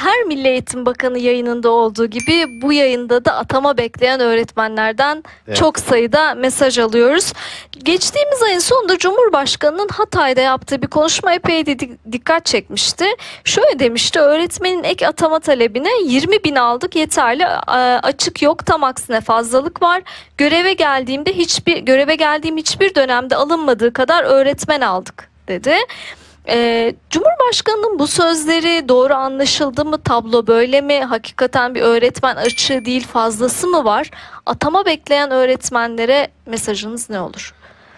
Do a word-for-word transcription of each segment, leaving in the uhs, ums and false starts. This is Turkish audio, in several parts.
her Milli Eğitim Bakanı yayınında olduğu gibi bu yayında da atama bekleyen öğretmenlerden evet. çok sayıda mesaj alıyoruz. Geçtiğimiz ayın sonunda Cumhurbaşkanı'nın Hatay'da yaptığı bir konuşma epey de dikkat çekmişti. Şöyle demişti: öğretmenin ek atama talebine yirmi bin aldık, yeterli, açık yok, tam aksine fazlalık var. Göreve geldiğimde hiçbir göreve geldiğim hiçbir dönemde alınmadığı kadar öğretmen aldık dedi. Ee, Cumhurbaşkanı'nın bu sözleri doğru anlaşıldı mı? Tablo böyle mi? Hakikaten bir öğretmen açığı değil fazlası mı var? Atama bekleyen öğretmenlere mesajınız ne olur?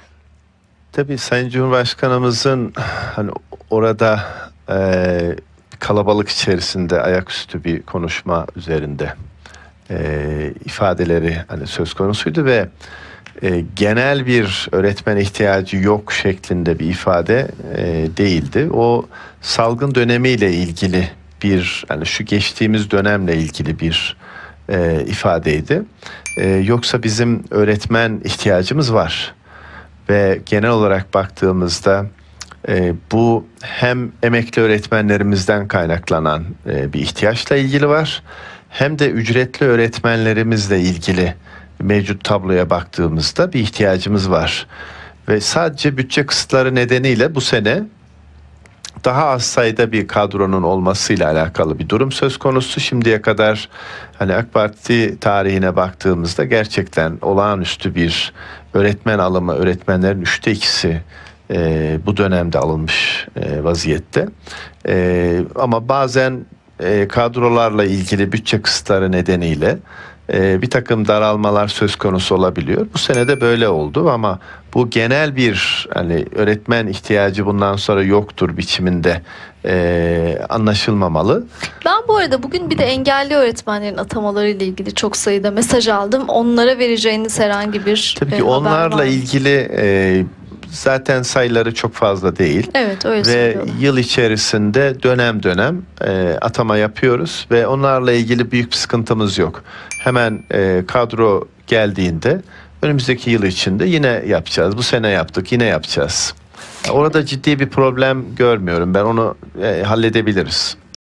Tabii Sayın Cumhurbaşkanımızın hani orada e, kalabalık içerisinde ayaküstü bir konuşma üzerinde e, ifadeleri hani söz konusuydu ve E, genel bir öğretmen ihtiyacı yok şeklinde bir ifade e, değildi. O salgın dönemiyle ilgili bir, yani şu geçtiğimiz dönemle ilgili bir e, ifadeydi. E, yoksa bizim öğretmen ihtiyacımız var ve genel olarak baktığımızda e, bu hem emekli öğretmenlerimizden kaynaklanan e, bir ihtiyaçla ilgili var, hem de ücretli öğretmenlerimizle ilgili mevcut tabloya baktığımızda bir ihtiyacımız var. Ve sadece bütçe kısıtları nedeniyle bu sene daha az sayıda bir kadronun olmasıyla alakalı bir durum söz konusu. Şimdiye kadar hani AK Parti tarihine baktığımızda gerçekten olağanüstü bir öğretmen alımı, öğretmenlerin üçte ikisi e, bu dönemde alınmış e, vaziyette. E, ama bazen e, kadrolarla ilgili bütçe kısıtları nedeniyle bir takım daralmalar söz konusu olabiliyor. Bu sene de böyle oldu ama bu genel bir hani öğretmen ihtiyacı bundan sonra yoktur biçiminde e, anlaşılmamalı. Ben bu arada bugün bir de engelli öğretmenlerin atamaları ile ilgili çok sayıda mesaj aldım. Onlara vereceğiniz herhangi bir Tabii ki e, onlarla ilgili e, zaten sayıları çok fazla değil. Evet, öyle ve söylüyorum. Yıl içerisinde dönem dönem e, atama yapıyoruz ve onlarla ilgili büyük bir sıkıntımız yok. Hemen e, kadro geldiğinde önümüzdeki yıl içinde yine yapacağız. Bu sene yaptık, yine yapacağız. Orada ciddi bir problem görmüyorum. Ben onu e, halledebiliriz.